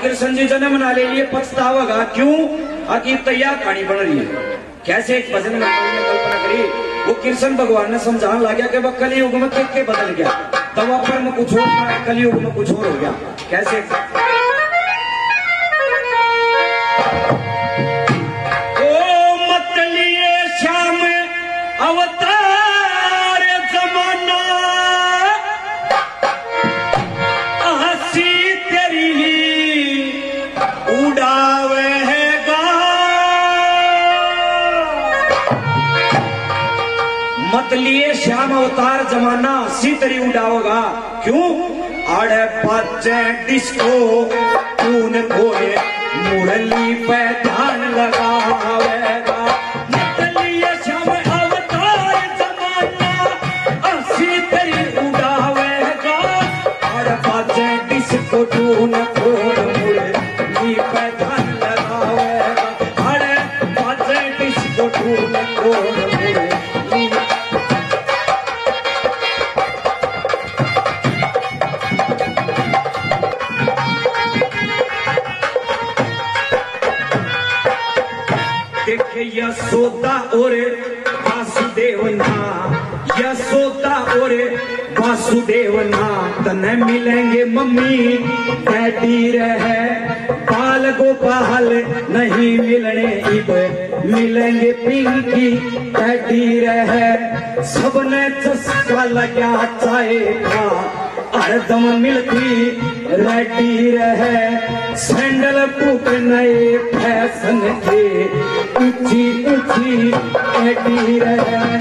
कृष्ण जी जन्म ना ले लिए पछतावेगा क्यों? आखिर तैयार कहानी बन रही है। कैसे एक भजन में कल्पना करी, वो कृष्ण भगवान ने समझाने लगा कि वह कलयुग में के बदल गया, द्वापर में कुछ और था, कलयुग में कुछ और हो गया। कैसे? ओ मत लिए श्याम अवतार जमाना, हंसी तेरी उड़ावेगा। मत लिए श्याम अवतार जमाना, हंसी तेरी उड़ावेगा क्यों? आड़े बाजे डिस्को तूने खोए, मुरली पे ध्यान लगावेगा। मत लिए श्याम अवतार जमाना, हंसी तेरी उड़ावेगा। आड़े बाजे डिस्को तूने खोए, मुरली पे ध्यान लगावेगा। आड़े बाजे डिस्को तूने खोए, मुरली। यशोदा और वासुदेव ना, यशोदा और वासुदेव ना, तने मिलेंगे मम्मी डैडी रहे। बाल गोपाल नहीं मिलने इब, मिलेंगे पिंकी डैडी रहे। सबने चस्का लगा चाहे का, हरदम मिलती रेडी रहे। सैंडल बूट नए फैशन के, ऊंची ऊंची एडी रहे।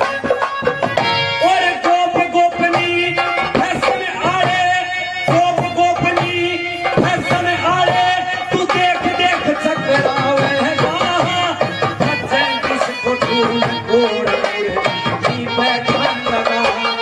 और गोप गोपनी फैशन आड़े, गोप गोपनी फैशन आड़े, तू देख देख चकरावेगा। बच्चे किसको ढूंढ ओढ़ की बैठा लगा।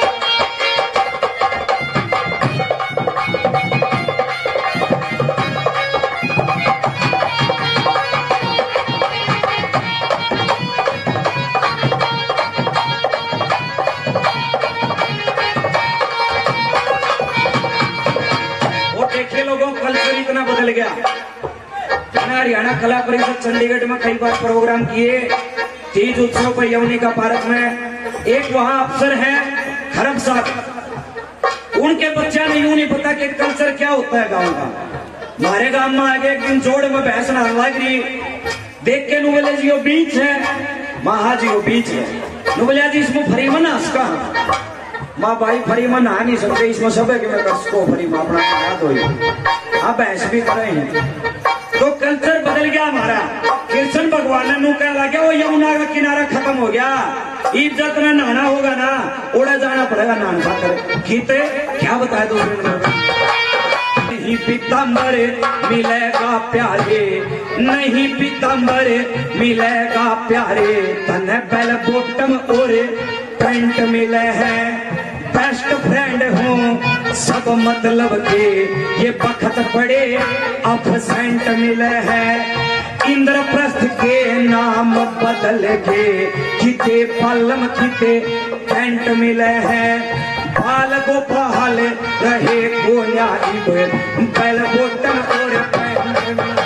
कल्चर इतना बदल गया। मैंने हरियाणा कला परिषद चंडीगढ़ में कई बार प्रोग्राम किए। तीज उत्सव पर यमुनिका पार्क में एक वहां अफसर है खरब साहब, उनके बच्चा ने यूं नहीं पता कि कल्चर क्या होता है गांव का। हमारे गांव में आगे एक दिन जोड़ में बहस ना लग रही, देख के नुबले जी वो बीच है, महा जी वो बीच है। नुबलिया जी इसमें फरीमन हंसका माँ भाई फरीमन आ नहीं सकते, इसमें सब है कि मैं कसको फरीमा अपना खाया तो आप बहस भी कर रहे हैं। तो कल्चर बदल गया हमारा। कृष्ण भगवान ने नू कह लगा वो यमुना का किनारा खत्म हो गया, इज्जत में नहाना होगा ना, उड़ा जाना पड़ेगा नान खाकर। खीते क्या बताया दूसरे नहीं पीताम्बर मिलेगा प्यारे, नहीं पीताम्बर मिलेगा प्यारे। तने बेल बॉटम और पैंट मिले हैं, बेस्ट फ्रेंड हूँ सब मतलब के, ये बखत बड़े अफसेंट मिले हैं। इंद्रप्रस्थ के नाम बदल के, किते पालम किते टेंट मिले हैं। बाल गोपाल रहे गोयारी बैल बोटम और पैंट मिले।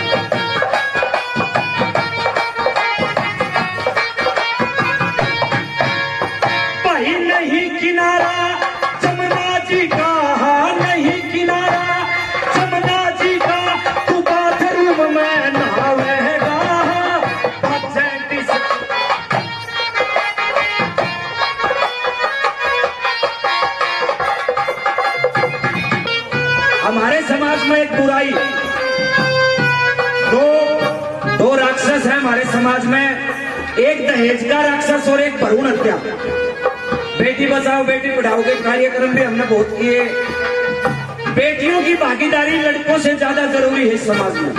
भाई नहीं किनारा जमुना जी का, नहीं किनारा जमुना जी का, तू बाथरूम में नहावेगा। हमारे समाज में एक बुराई, दो राक्षस है हमारे समाज में, एक दहेज का राक्षस और एक भ्रूण हत्या। बेटी बचाओ बेटी पढ़ाओ के कार्यक्रम भी हमने बहुत किए। बेटियों की भागीदारी लड़कों से ज्यादा जरूरी है समाज में।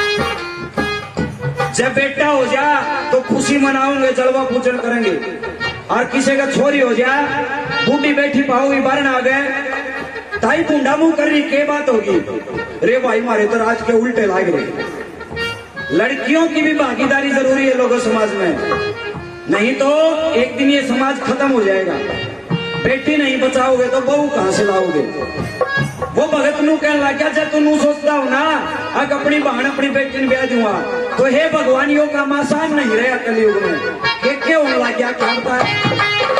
जब बेटा हो जा तो खुशी मनाओगे, जलवा पूजन करेंगे, और किसी का छोरी हो जा बूढ़ी बैठी पाओगी बारन आ गए ताई बूढ़ा मुंह कर रही के बात होगी, रे भाई मारे तो आज के उल्टे लाग रहे। लड़कियों की भी भागीदारी जरूरी है लोगों समाज में, नहीं तो एक दिन ये समाज खत्म हो जाएगा। बेटी नहीं बचाओगे तो बहू कहां से लाओगे। वो भगत नू कह लग गया, जब तू सोचता हो ना अग अपनी बहन अपनी बेटी ने ब्याह दूंगा तो हे भगवान यो काम आसान नहीं रहा कलयुग में। क्या होने लग गया क्या होता है?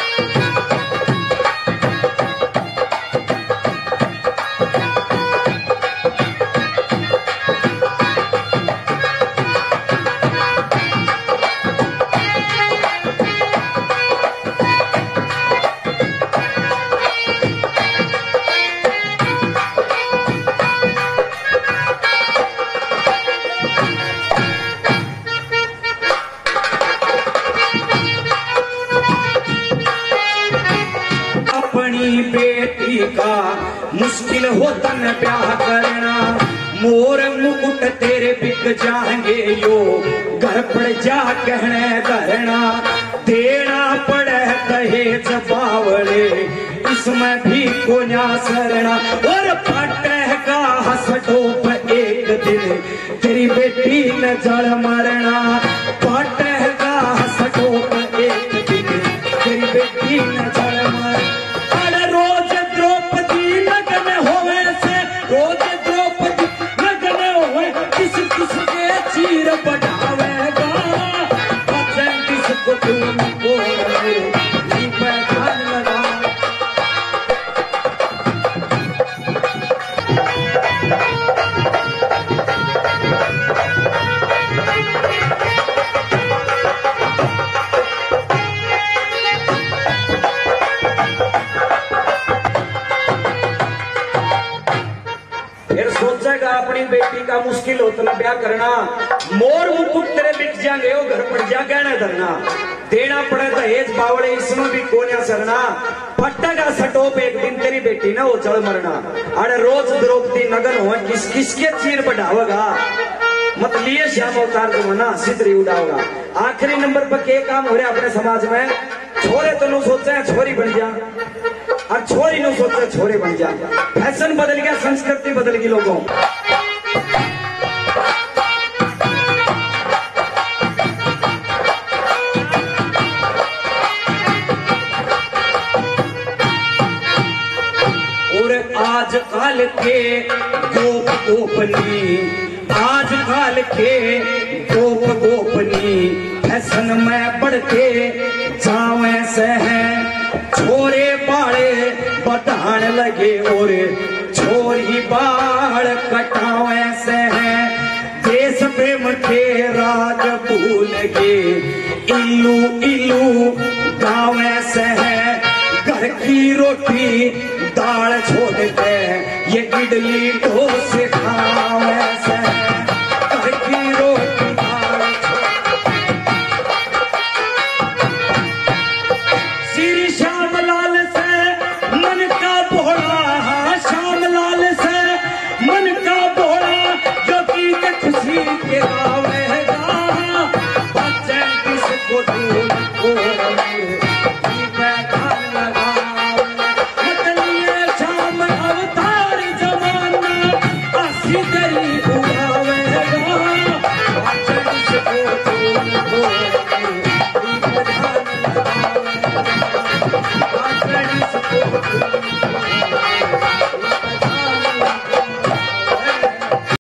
बेटी का मुश्किल होता न ब्याह करना, मोर मुकुट तेरे बिक जाएंगे यो घर पड़ जा कहने धरना, देना पड़े दहेज बावले इसमें भी कोन्या सरना, और फटे का हसटोप एक दिन तेरी बेटी न जल मरना, फटे का हसटोप एक दिन तेरी बेटी न जल मरना। रोज द्रौपदी नगन होवे से, रोज द्रौपदी नगन होवे किस किस के चीर बढ़ावेगा, बचन किसको तुमको नहीं पहचान लगा। सोचेगा अपनी बेटी का मुश्किल होता ना ब्याह करना, मोर मुकुट तेरे बिक जाएंगे वो घर पड़ जा कहना धरना, देना पड़े दहेज बावले इसमें भी कोन्या सरना, पट्टा सटोप एक दिन तेरी बेटी ना वो चढ़ मरना। अरे रोज द्रौपदी नगन हो किस किसके चीर बढ़ावेगा, मत लिए श्याम अवतार को मना सिद्धरी उड़ाओगा। आखिरी नंबर पर क्या काम हो रहा है अपने समाज में, छोरे तो नु सोचे छोरी बन जा और छोरी नु सोचे छोरे बन जा। फैशन बदल गया, संस्कृति बदल गई लोगों। और आजकल के गोप गोपनी, आजकल के गोप गोपनी फैशन में बढ़ते जावे से हैं, छोरे बाड़े बढ़ान लगे और छोरी बाड़ कटावे से हैं, देश प्रेम के राज भूल के इल्लू इल्लू गावे से है, घर की रोटी दाल छोड़ के ये इडली डोसे खावे।